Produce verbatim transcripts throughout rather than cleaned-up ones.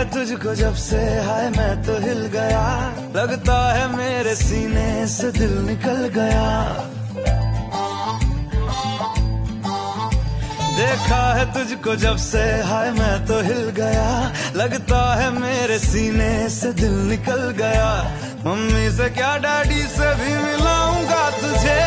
तुझको जब से हाय मैं तो हिल गया, लगता है मेरे सीने से दिल निकल गया। देखा है तुझको जब से हाय मैं तो हिल गया, लगता है मेरे सीने से दिल निकल गया। मम्मी से क्या डैडी से भी मिलाऊंगा तुझे,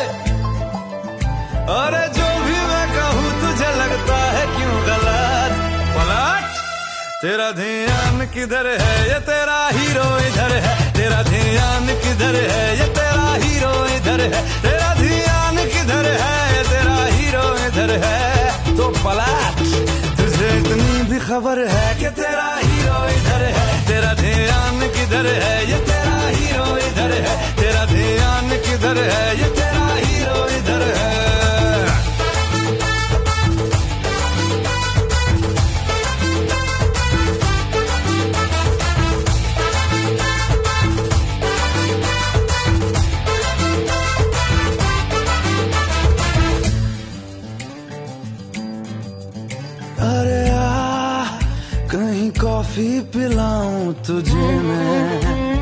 अरे जो भी मैं कहूँ तुझे लगता है क्यों गलत। पलट तेरा ध्यान किधर है, ये तेरा हीरो इधर है। तेरा ध्यान किधर है, ये तेरा हीरो इधर है। तेरा ध्यान किधर है, ये तेरा हीरो इधर है। तो पलट तुझे इतनी भी खबर है कि तेरा हीरो इधर है। तेरा ध्यान किधर है, ये तेरा हीरो इधर है। तेरा ध्यान किधर है, ये तेरा हीरो इधर है। अरे आ कहीं कॉफी पिलाऊं तुझे मैं,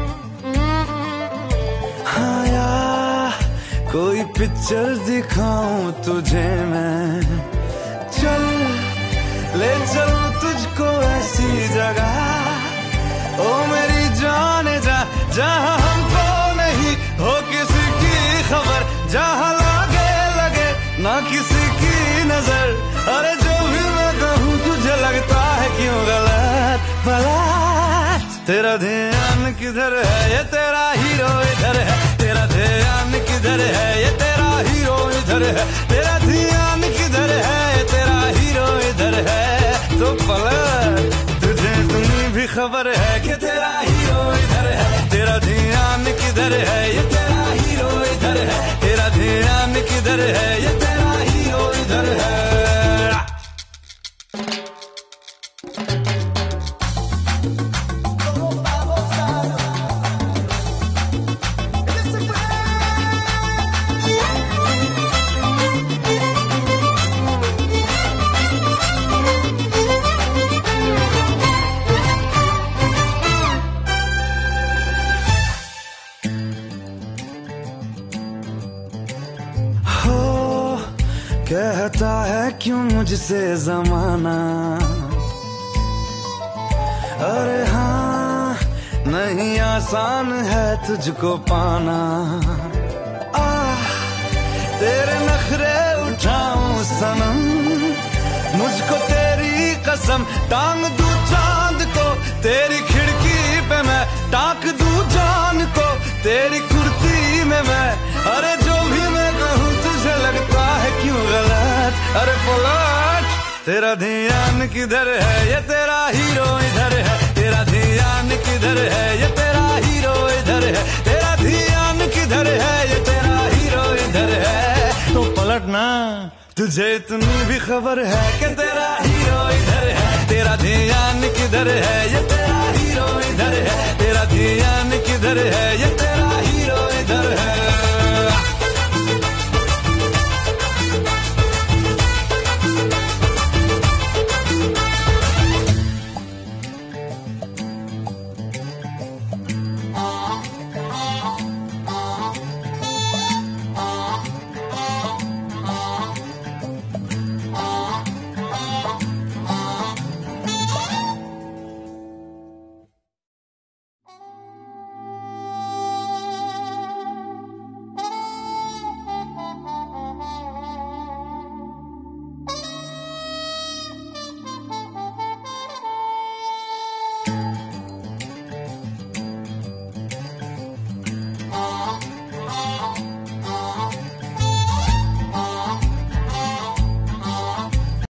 हाँ यार कोई पिक्चर दिखाऊं तुझे मैं। चल ले चलूं तुझको ऐसी जगह, ओ मेरी जान जा, जहाँ हमको नहीं हो किसी की खबर, जहाँ लागे लगे ना किसी की नजर। अरे जो भी मैं कहूँ तुझे लगता है क्यों गलत। पलट तेरा ध्यान किधर है, ये तेरा हीरो इधर है। तेरा ध्यान किधर है, ये तेरा हीरो इधर है। तेरा ध्यान किधर है, ये तेरा हीरो इधर है। तो पलट तुझे इतनी भी खबर है कि तेरा हीरो इधर है। तेरा ध्यान किधर है, ये तेरा हीरो इधर है। तेरा ध्यान किधर है, ये तेरा हीरो इधर है। कहता है क्यों मुझसे जमाना, अरे हाँ नहीं आसान है तुझको पाना। आ तेरे नखरे उठाऊं सनम, मुझको तेरी कसम टांग दूं चांद को। तेरी खिड़की पे मैं टांग दूं जान को, तेरी कुर्ती में मैं। अरे जो भी मैं कहूँ तुझे लगता है क्यों गलत। अरे पलट तेरा ध्यान किधर है, ये तेरा हीरो इधर है। तेरा ध्यान किधर है, ये तेरा हीरो इधर है। तेरा ध्यान किधर है, ये तेरा हीरो इधर है। तो पलट ना तुझे इतनी भी खबर है कि तेरा हीरो इधर है। तेरा ध्यान किधर है, ये तेरा हीरो